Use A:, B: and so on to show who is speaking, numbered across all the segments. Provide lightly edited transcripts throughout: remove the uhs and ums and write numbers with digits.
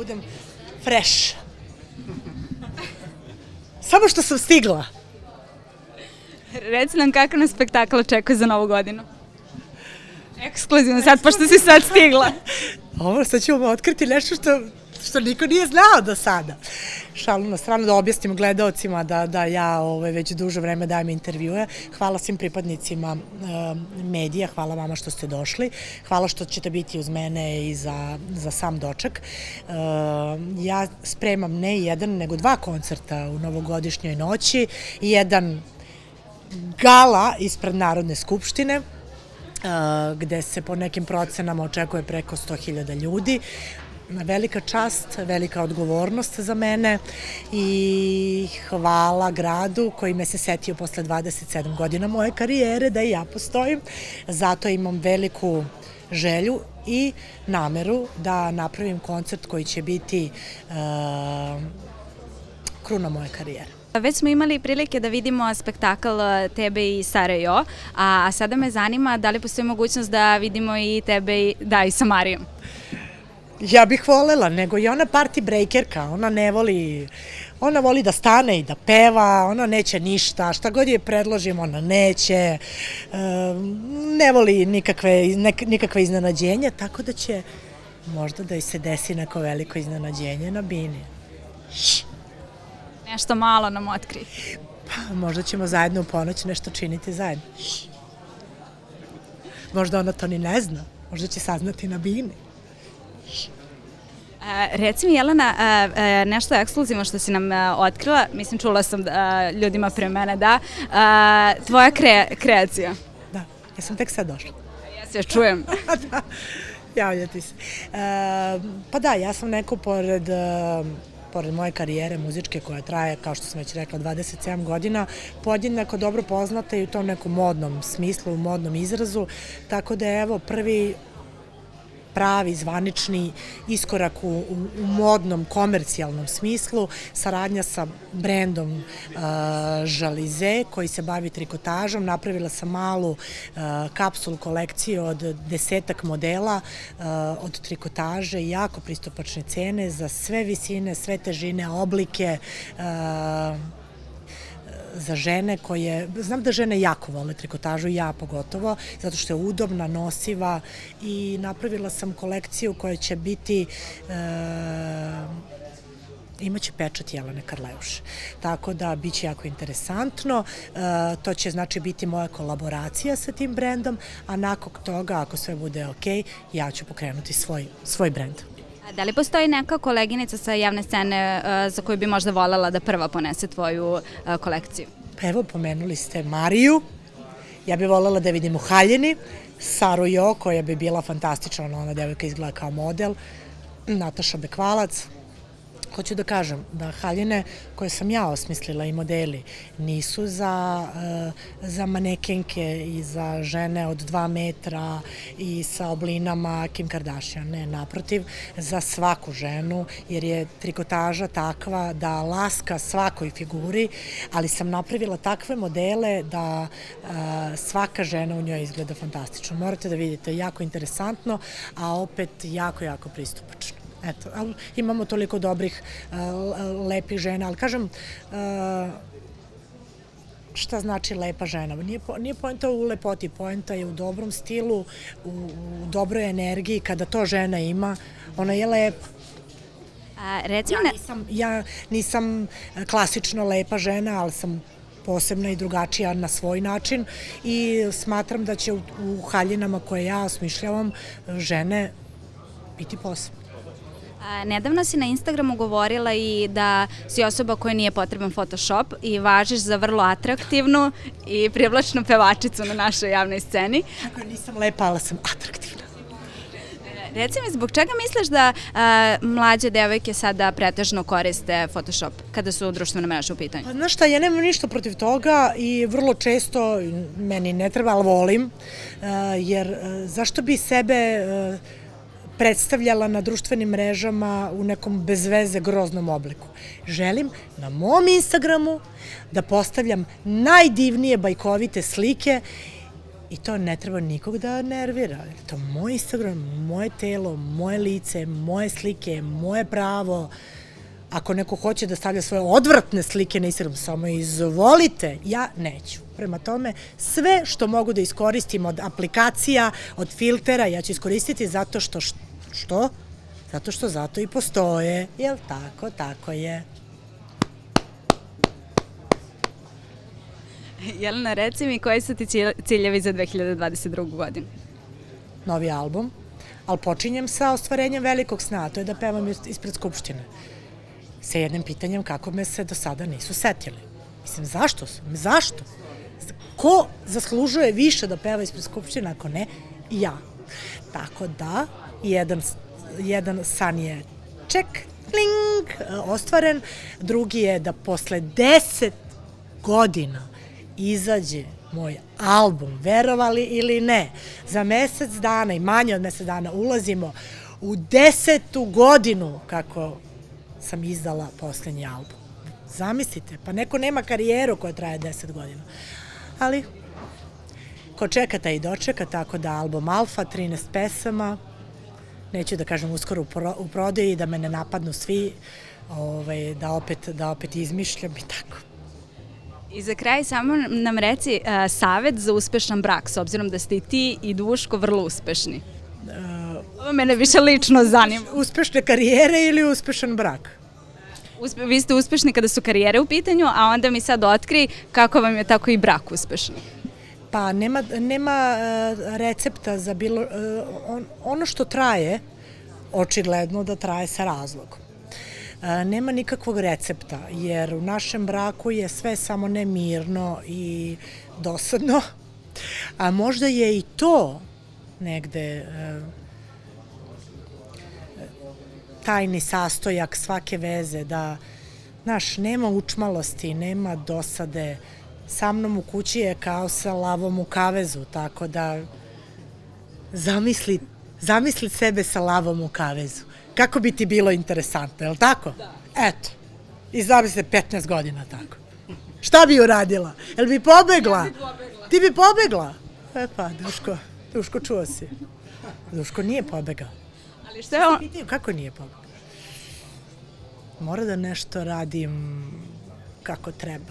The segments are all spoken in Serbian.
A: budem fresh. Samo što sam stigla.
B: Reci nam kakav nas spektakl očekuje za Novu godinu. Ekskluzivno sad, pošto si sad stigla.
A: Ovo sad ćemo otkriti nešto što niko nije znao do sada. Šalu na stranu, da objasnim gledaocima da ja već duže vreme dajem intervjue. Hvala svim pripadnicima medija, hvala vama što ste došli, hvala što ćete biti uz mene i za sam doček. Ja spremam ne jedan, nego 2 koncerta u novogodišnjoj noći, jedan gala ispred Narodne skupštine, gde se po nekim procenama očekuje preko 100.000 ljudi. Velika čast, velika odgovornost za mene i hvala gradu koji me se setio posle 27 godina moje karijere da i ja postojim. Zato imam veliku želju i nameru da napravim koncert koji će biti kruna moje karijere.
B: Već smo imali prilike da vidimo spektakl tebe i Sare Jo, a sada me zanima da li postoji mogućnost da vidimo i tebe i sa Marijom.
A: Ja bih volela, nego i ona party breakerka, ona ne voli, ona voli da stane i da peva, ona neće ništa, šta god je predložim ona neće, ne voli nikakve iznenađenja, tako da će možda da i se desi neko veliko iznenađenje na bini.
B: Nešto malo nam otkri.
A: Pa možda ćemo zajedno u ponoć nešto činiti zajedno. Možda ona to ni ne zna, možda će saznati na bini.
B: Reci mi, Jelena, nešto ekskluzivno što si nam otkrila, mislim čula sam ljudima pre mene, da, tvoja kreacija.
A: Da, ja sam tek sad došla.
B: Ja se čujem.
A: Da, javljati se. Pa da, ja sam neko pored moje karijere muzičke koja traje, kao što sam već rekla, 27 godina, podjednako dobro poznata i u tom nekom modnom smislu, u modnom izrazu, tako da je evo prvi pravi, zvanični iskorak u modnom, komercijalnom smislu, saradnja sa brendom Žalize koji se bavi trikotažom. Napravila sam malu kapsul kolekciju od 10-ak modela od trikotaže, jako pristupačne cene za sve visine, sve težine, oblike, za žene koje, znam da žene jako vole trikotažu, ja pogotovo, zato što je udobna, nosiva i napravila sam kolekciju koja će biti, imaće pečat Jelene Karleuše. Tako da biće jako interesantno, to će znači biti moja kolaboracija sa tim brendom, a nakon toga, ako sve bude ok, ja ću pokrenuti svoj brend.
B: Da li postoji neka koleginica sa javne scene za koju bi možda voljela da prva ponese tvoju kolekciju?
A: Pa evo, pomenuli ste Mariju, ja bih voljela da vidim u haljini, Saru Jo, koja bi bila fantastična, ona devojka izgleda kao model, Nataša Bekvalac. Hoću da kažem da haljine koje sam ja osmislila i modeli nisu za manekenke i za žene od 2 metra i sa oblinama Kim Kardashian, ne, naprotiv, za svaku ženu, jer je trikotaža takva da laska svakoj figuri, ali sam napravila takve modele da svaka žena u njoj izgleda fantastično. Morate da vidite, jako interesantno, a opet jako, jako pristupačno. Eto, imamo toliko dobrih, lepih žena, ali kažem, šta znači lepa žena? Nije poenta u lepoti, poenta je u dobrom stilu, u dobroj energiji, kada to žena ima, ona je lepa. Ja nisam klasično lepa žena, ali sam posebna i drugačija na svoj način i smatram da će u haljinama koje ja osmišljavam žene biti posebne.
B: Nedavno si na Instagramu govorila i da si osoba koja nije potreban Photoshop i važiš za vrlo atraktivnu i privlačnu pevačicu na našoj javnoj sceni.
A: Tako nisam lepa, ali sam atraktivna.
B: Reci mi, zbog čega misliš da mlađe devojke sada pretežno koriste Photoshop kada su društvene mreže u pitanju?
A: Pa znaš šta, ja nemam ništa protiv toga i vrlo često, meni ne treba, ali volim, jer zašto bi sebe predstavljala na društvenim mrežama u nekom bezveze groznom obliku. Želim na mom Instagramu da postavljam najdivnije bajkovite slike I to ne treba nikog da nervira. To je moj Instagram, moje telo, moje lice, moje slike, moje pravo. Ako neko hoće da stavlja svoje odvratne slike na Instagram, samo izvolite, ja neću. Prema tome, sve što mogu da iskoristim od aplikacija, od filtera, ja ću iskoristiti zato što, što? Zato što zato i postoje. Jel tako? Tako je.
B: Jelena, reci mi koji su ti ciljevi za 2022. godinu?
A: Novi album, ali počinjem sa ostvarenjem velikog sna, a to je da pevam ispred Skupštine. Sa jednim pitanjem kako me se do sada nisu setili. Mislim, zašto su? Zašto? Ko zaslužuje više da peva ispred Skupštine, ako ne? Ja. Tako da, jedan san je ček, kling, ostvaren, drugi je da posle 10 godina izađe moj album, verovali ili ne. Za mesec dana i manje od mesec dana ulazimo u 10. godinu kako sam izdala poslednji album. Zamislite, pa neko nema karijeru koja traje 10 godina. Ali, ko čeka taj i dočeka, tako da album Alfa, 13 pesama, neću da kažem uskoro u prodaji, da me ne napadnu svi, da opet izmišljam i tako.
B: I za kraj samo nam reci savet za uspešan brak, s obzirom da ste i ti i Duško vrlo uspešni. Ovo mene više lično zanima.
A: Uspešne karijere ili uspešan brak?
B: Vi ste uspešni kada su karijere u pitanju, a onda mi sad otkri kako vam je tako i brak uspešan.
A: Pa nema recepta za bilo... Ono što traje, očigledno da traje sa razlogom. Nema nikakvog recepta, jer u našem braku je sve samo nemirno i dosadno, a možda je i to negde tajni sastojak svake veze, da, znaš, nema učmalosti, nema dosade, sa mnom u kući je kao sa lavom u kavezu, tako da zamisli sebe sa lavom u kavezu. Kako bi ti bilo interesantno, je li tako? Da. Eto, i zamisli 15 godina tako. Šta bi uradila? Jel bi pobegla? Ja bi pobegla. Ti bi pobegla? E pa, Duško, čuo si. Duško nije pobegao.
B: Ali što je on...
A: Kako nije pobegao? Mora da nešto radim kako treba.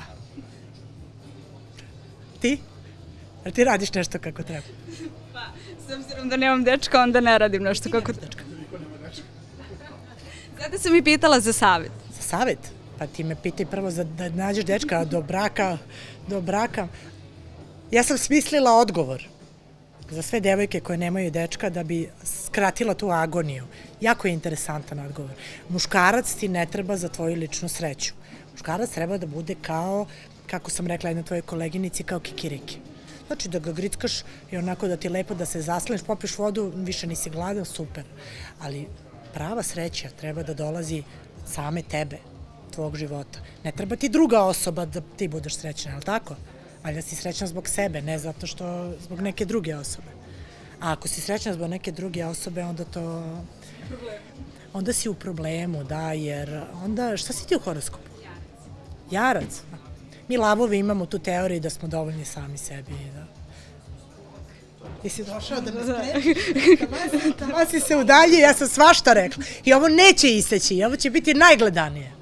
A: Ti? Jel ti radiš nešto kako treba?
B: Pa, s obzirom da nemam dečka, onda ne radim nešto kako treba. Zato sam i pitala za savjet.
A: Za savjet? Pa ti me pitaj prvo da nađeš dečka do braka. Ja sam smislila odgovor za sve devojke koje nemaju dečka da bi skratila tu agoniju. Jako je interesantan odgovor. Muškarac ti ne treba za tvoju ličnu sreću. Muškarac treba da bude kao, kako sam rekla jednoj tvojoj koleginici, kao kikiriki. Znači da ga grickaš i onako da ti lepo da se zaslaneš, popiješ vodu, više nisi gladan, super. Ali prava sreća treba da dolazi od same tebe, tvog života. Ne treba ti druga osoba da ti budeš srećna, je li tako? Valjda si srećna zbog sebe, ne zato što zbog neke druge osobe. A ako si srećna zbog neke druge osobe, onda to... Onda si u problemu, da, jer onda... Šta si ti u horoskopu? Jarac. Mi lavovi imamo tu teoriju da smo dovoljni sami sebi, da... Ti si došao da me sprečiš, tamo si se udalji, ja sam svašta rekla. I ovo neće iseći, ovo će biti najgledanije.